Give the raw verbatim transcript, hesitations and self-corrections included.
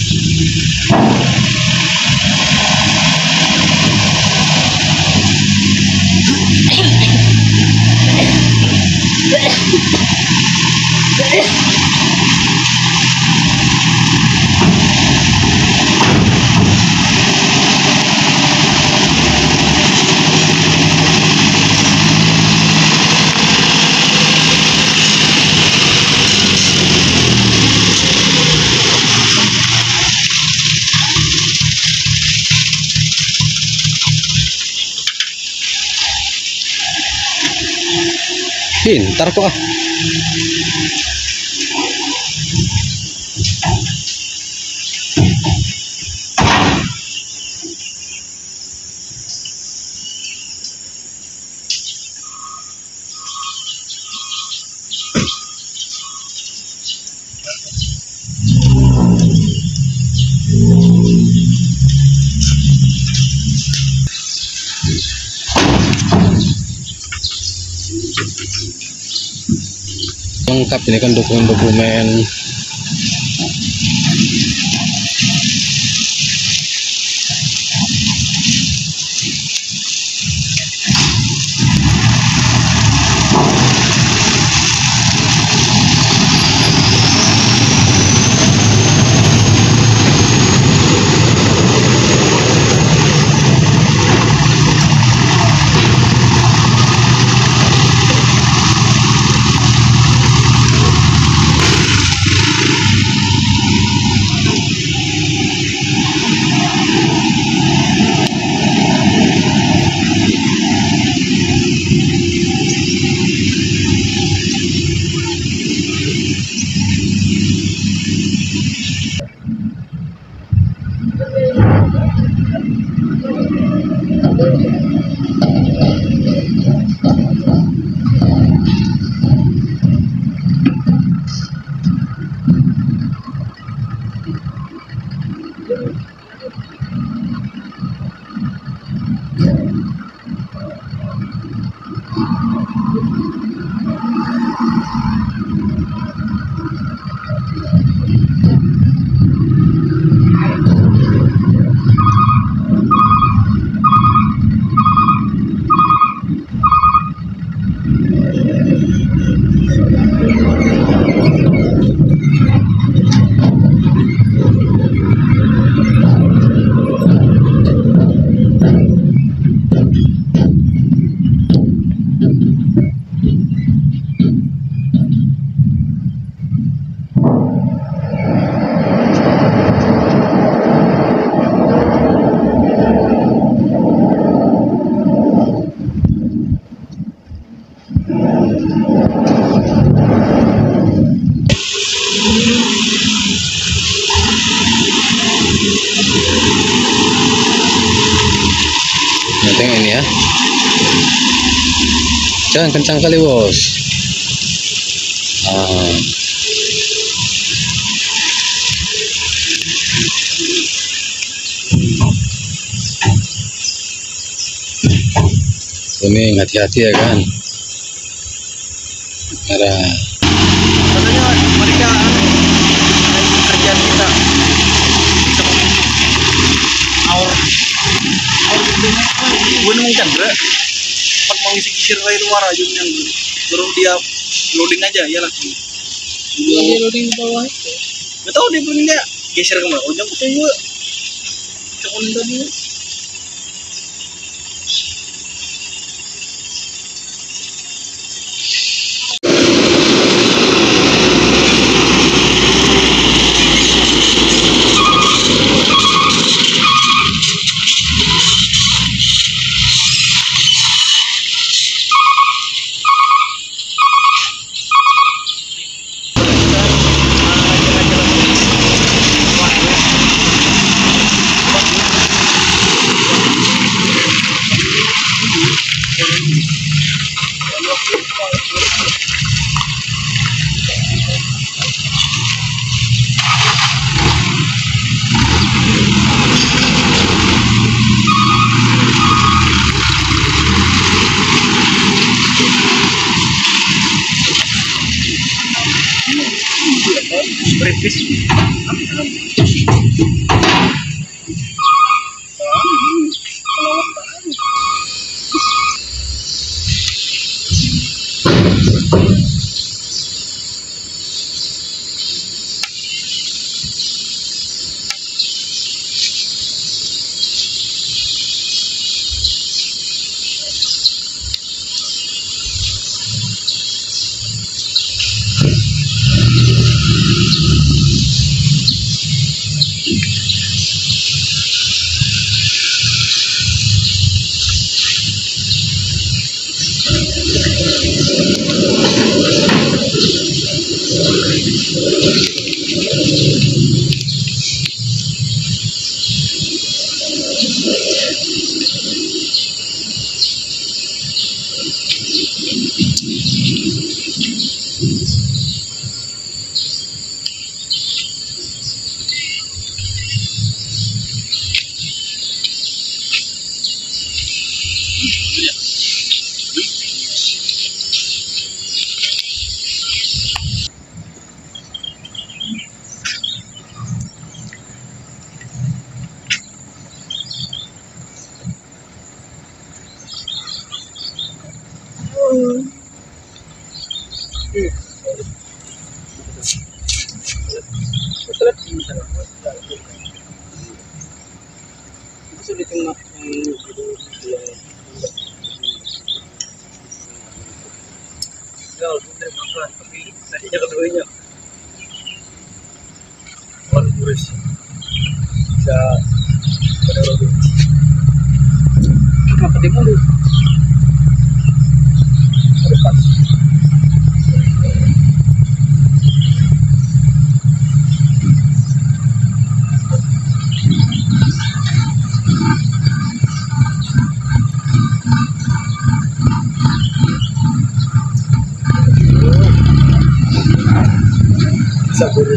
Pintar kok ah. Lengkap ini kan dokumen-dokumen. Tengok ini ya, jangan kencang kali bos. Ah. Kuning, hati-hati ya kan. Merah. Katanya mereka kerjaan kita aur aur itu gue nemu Chandra pas mau ngisi kisir lain luar aja yang baru dia loading aja ya lah dia loading bawah itu gak tau dia punya dia geser kemana ujung ke gue cekunin tadi. Sulit yang mak yang yang ya udah makan tapi tadinya keduanya orang kurus bisa pada rodo apa dia mulu ada pas sabur